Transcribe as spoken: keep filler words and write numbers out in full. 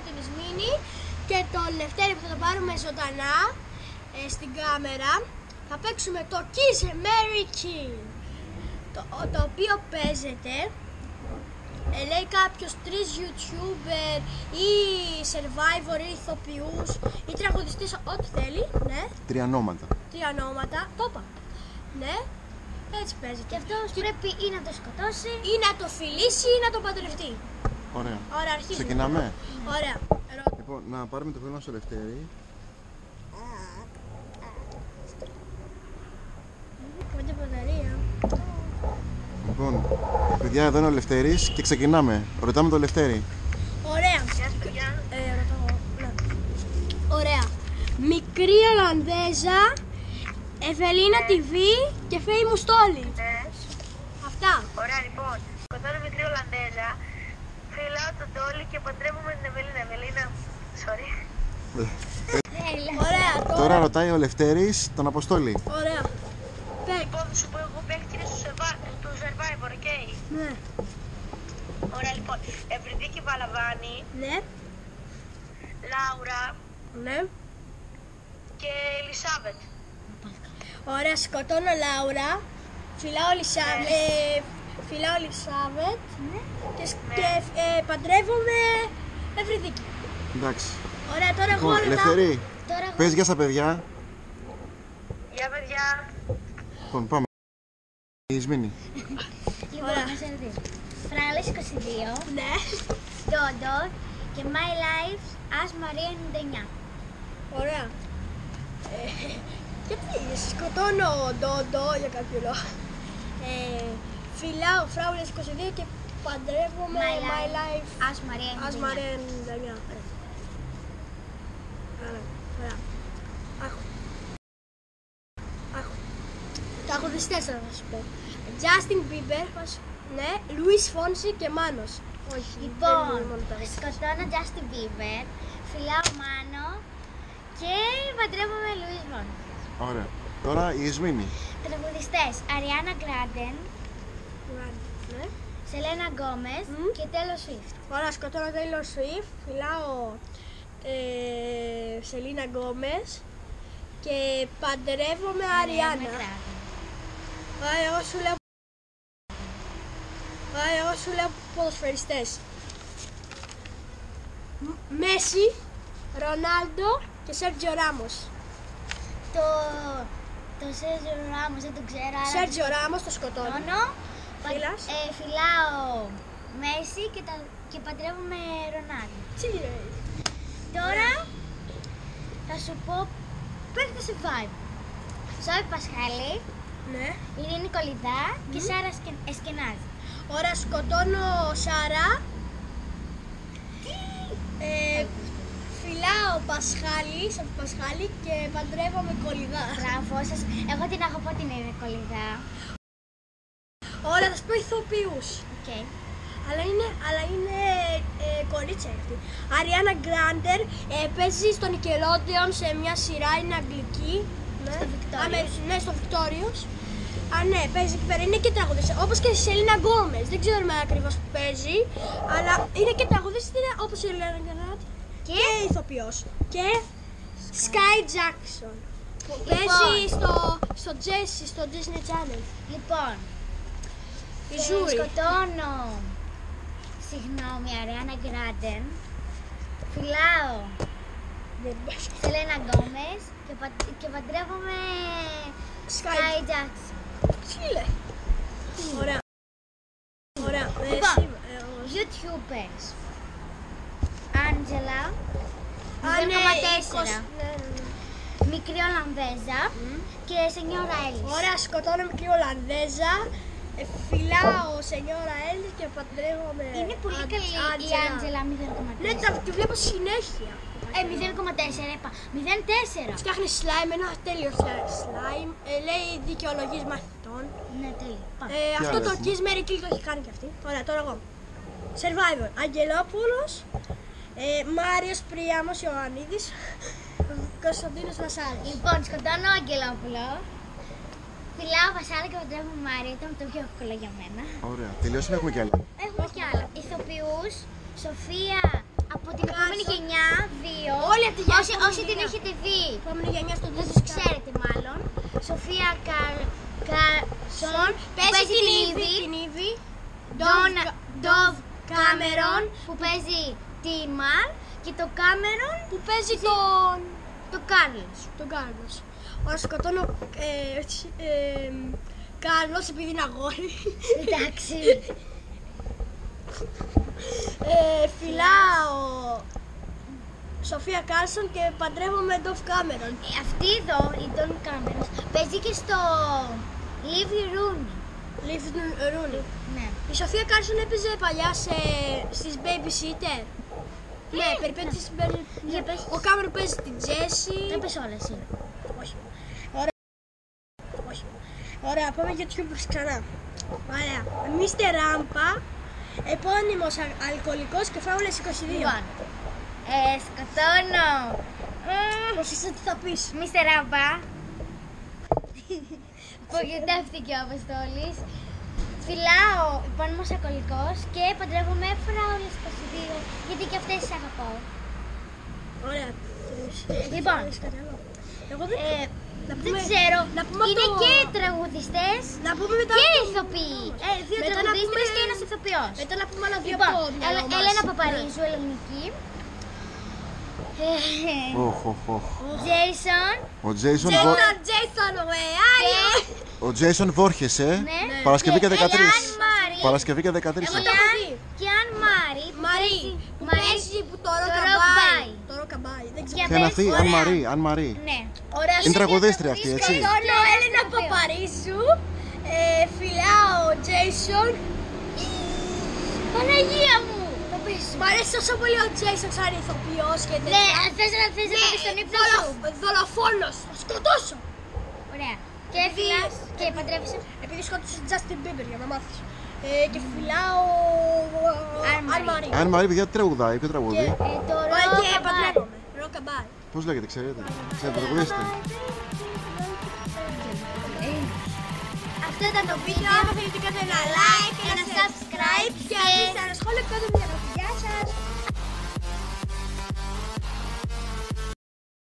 την Ισμήνη και τον Λευτέρη που θα το πάρουμε ζωντανά ε, στην κάμερα. Θα παίξουμε το Kiss Mary Kill, το, το οποίο παίζεται, ε, λέει κάποιος, τρεις YouTuber ή Survivor ή ηθοποιούς ή τραγουδιστής, ό,τι θέλει, ναι. Τρία ονόματα. Τρία ονόματα, το είπα. Ναι, έτσι παίζεται. Και αυτός και... πρέπει ή να το σκοτώσει ή να το φιλήσει ή να το παντρευτεί. Ωραία. Ωραία, αρχίζουμε. Ξεκινάμε. Ωραία. Λοιπόν, να πάρουμε το χρόνο στο Λευτέρη. Πέντε μπαταρία. Λοιπόν, παιδιά, εδώ είναι ο Λευτέρης και ξεκινάμε. Ρωτάμε το Λευτέρη. Ωραία. Ε, ρωτάω. Ναι. Ωραία. Μικρή Ολλανδέζα, Ευελίνα τι βι και Famous Tolly. Ναι. Αυτά. Ωραία, λοιπόν. Σκοτώνω μικρή Ολλανδέζα, φυλάω τον Τόλι και παντρεύομαι την Ευελίνα. Ευελίνα, sorry. Ωραία. Τώρα, Τώρα ρωτάει ο Λευτέρης τον Αποστόλη. Ωραία. Λοιπόν, θα σου πω εγώ παίκτηρες του Survivor, του Survivor, οκ. Ναι. Ωραία, λοιπόν. Ευρυδίκη Βαλαβάνη, Ναι. Λάουρα Ναι. και Ελισάβετ. Ωραία, σκοτώνω Λάουρα. Φυλάω Ελισάβετ. Ε, φυλάω Ελισάβετ. Ναι. Και, σ- και ε, παντρεύομαι Ευρυδίκη. Εντάξει. Ωραία, τώρα εγώ Λοιπόν, ρωτάω. Λευτέρη, Τώρα εγώ... πες γεια στα παιδιά. Γεια, παιδιά. Λοιπόν, πάμε. Η Ισμήνη. Λοιπόν, Ωραία. να σε ρωτήσω. Φράγλες είκοσι δύο, Ναι. Ντόντο και My Life As Maria ενενήντα εννιά. Ωραία. Ε, γιατί σκοτώνω Ντόντο για κάποιο λόγο. Ε, φυλάω Φράουλες είκοσι δύο και παντρεύομαι My My Life Life As Maria As ενενήντα εννιά. Maria ενενήντα εννιά. Ωραία. Ωραία. Άκου. Άκου. Τραγουδιστές θα σου πω. Justin Bieber, ναι, Luis Fonsi και Manos. Όχι, δεν Λοιπόν, είναι μόνο τραγουδιστές. σκοτώνω Justin Bieber, φυλάω Μάνο και παντρεύομαι Louis Von. Ωραία. Τώρα η Ισμήνη. Τραγουδιστές Ariana Grande, Ναι. Selena Gomez Μμ. και Taylor Swift. Ωραία, σκοτώνω Taylor Swift, φυλάω ε, Selena Gomez και παντρεύομαι Ariana. Ariana Grande. Ωραία, εγώ σου λέω Ωραία, εγώ σου λέω ποδοσφαιριστές. Μ- Μέση, Ρονάλντο και Σέρτζιο Ράμος. Το, το Sergio Ramos δεν το ξέρω, αλλά Σέρτζιο Ράμος το σκοτώνω. σκοτώνω. Πα- Φύλας. ε, φυλάω Μέση και, τα, και παντρεύομαι Ρονάλντο. Τι λέει. Τώρα θα σου πω παίρνετε Survivor. Ζώη Πασχάλη, Ναι. Ειρήνη Κολυδά και Σάρα Σκε- Εσκενάζη. Ωραία, σκοτώνω Σάρα. Ε, φυλάω Πασχάλη, σαν Πασχάλη και παντρεύομαι Κολυδά. Μπράβο σας. Εγώ την έχω πω την Ειρήνη Κολυδά. Ωραία, θα σου πω ηθοποιούς. Okay. Αλλά είναι, αλλά είναι ε, κορίτσια αυτή. Αριάννα Γκράντερ ε, παίζει στο Nickelodeon σε μια σειρά, είναι αγγλική. Ναι. Στο Victorious. Α, με- ναι, στο Victorious. Α, ναι, παίζει εκεί πέρα. Είναι και τραγουδίστρια. Όπως και η Σελίνα Γκόμες. Δεν ξέρουμε ακριβώς που παίζει. Αλλά είναι και τραγουδίστρια όπως η Σελίνα Γκράντερ. Και, και ηθοποιός. Και Sky Jackson. Που Λοιπόν. παίζει στο, στο Jessie, στο Disney Channel. Λοιπόν, Η ε, Ζούρι. σκοτώνω, συγγνώμη, Αριάννα Γκράντερ. Φυλάω Δεν παίζει. Σελένα Γκόμες και, πα, και παντρεύομαι Sky Sky Jackson. Τι λέει. Ωραία. Ωραία. Ε, Λοιπόν, εσύ, ε, ο- YouTubers. Άντζελα, Α, ναι, μηδέν κόμμα τέσσερα. είκοσι, ναι, ναι, ναι. Μικρή Ολλανδέζα και Σενιόρα Έλλης. Ωραία, σκοτώνω μικρή Ολλανδέζα. Ε, φυλάω Σενιόρα Έλλης και παντρεύομαι. Είναι πολύ Άντ- καλή η Άντζελα. Άντζελα μηδέν κόμμα Ναι, τέσσερα. τα, τη βλέπω συνέχεια. Ε, μηδέν κόμμα τέσσερα είπα. μηδέν κόμμα τέσσερα. Φτιάχνει slime, ένα τέλειο slime. Ε, λέει δικαιολογής μαθητών. Ναι, τέλειο. Πάμε. Ε, αυτό άλλα το έχουμε? Kiss Mary Kill το έχει κάνει και αυτή. Ωραία, τώρα εγώ. Survivor. Αγγελόπουλος, ε, Μάριος Πριάμος Ιωαννίδης, Κωνσταντίνος Βασάρης. Λοιπόν, σκοτώνω Αγγελόπουλο. Φυλάω Βασάρα και παντρεύομαι Μάρια. Ήταν το πιο εύκολο για μένα. Ωραία. Τελειώσαμε, έχουμε κι άλλα. Έχουμε κι άλλα. Ηθοποιούς, Σοφία Από την επόμενη γενιά, δύο. Όλη αυτή η γενιά, Όσοι, επόμενη όσοι την γενιά. έχετε δει, Η επόμενη γενιά στο δεν τους ξέρετε μάλλον. Σοφία Κάρσον, που Παίζει παίζει την την Ήβη. Ήβη. Την Ήβη. Τον Dove Ντοβ Cameron, Κάμερον, που παίζει τη Μαρ. Και το Κάμερον, που παίζει τον... το Κάρλος. τον Κάρλος. Ωραία, σκοτώνω ε, ε, Κάρλος επειδή είναι αγόρι. Εντάξει. Ε, φυλάω Σοφία Κάρσον και παντρεύομαι Ντοβ Κάμερον. Ε, Αυτή εδώ, η Ντον Κάμερον, παίζει και στο Live Rooney. Liv Rooney. Ναι. Η Σοφία Κάρσον έπαιζε παλιά σε, στις Babysitter. Ναι, περιπέτειες στην Baby- Για πες. Ο Κάμερον παίζει την Τζέσι. Δεν πες όλα εσύ. Όχι. Ωραία. Όχι. Ωραία, πάμε YouTubers ξανά. Ωραία. Μίστερ Ράμπα, επώνυμος α- αλκοολικός και φάουλες είκοσι δύο. Λοιπόν, ε, σκοτώνω. Πώς είσαι, τι θα πεις. Μίστερ Ράμπα. Απογοητεύτηκε ο Αποστόλης. Φυλάω επώνυμος αλκοολικός και παντρεύομαι φράουλες είκοσι δύο, γιατί και αυτές τις αγαπάω. Ωραία. Λοιπόν, Έχεις κάτι άλλο? Εγώ δεν... Ε, να δεν πούμε- ξέρω, να πούμε είναι το- και τραγουδιστές Να πούμε μετά και το- ηθοποιοί. Ε, δύο Μετά να τραγουδίστρες πούμε- και ένας ηθοποιός. Μετά να πούμε άλλα δύο Λοιπόν, από το μυαλό Έλε- μας. Έλενα Ναι. Παπαρίζου, ελληνική. Οχ, οχ, οχ. Τζέισον Ο Τζέισον Βο... Τζέισον, Τζέισον, Ρεάλιο. Ο Τζέισον Βόρχεσε. Ναι. Παρασκευή και Και δεκατρείς. Ελάν Μάρι. Παρασκευή και δεκατρείς. Εγώ το έχω δει. Και αν Μάρι που Μαρή, παίζει- που Μαρή. παίζει που το το ροκαμπάι. ροκαμπάι. Το ροκαμπάι, δεν Για ξέρω. Ποια είναι αυτή, πες, Αν ωραία. Μαρή, Αν Μαρή. Ναι. Ωραία, Είναι τραγουδίστρια αυτή, έτσι. σκοτώνω Έλενα Παπαρίζου, ε, φυλάω Τζέισον. Παναγία μου! Το πεις. Μ' αρέσει τόσο πολύ ο Τζέισον σαν ηθοποιός και Ναι, τέτοια. θες να θες να το πεις στον ύπνο σου. δολο- δολοφόνος, θα σκοτώσω. Ωραία. Και φυλάς και παντρεύεσαι. Επειδή σκότωσε Justin Bieber για να μάθεις. Ε, και φυλάω Αν Μαρή. Αν Μαρή. Αν Μαρή, παιδιά, τι τραγουδάει, ποιο τραγούδι. Ε, το Ωραία, και ροκαμπάι. παντρεύομαι. Ροκαμπάι. Πώς λέγεται, ξέρετε. Ξέρετε, τραγουδίστε. Αυτό ήταν το βίντεο. Αν θέλετε κάντε ένα like, ένα subscribe και αφήστε ένα σχόλιο και κάντε μια γραφή. Γεια σας.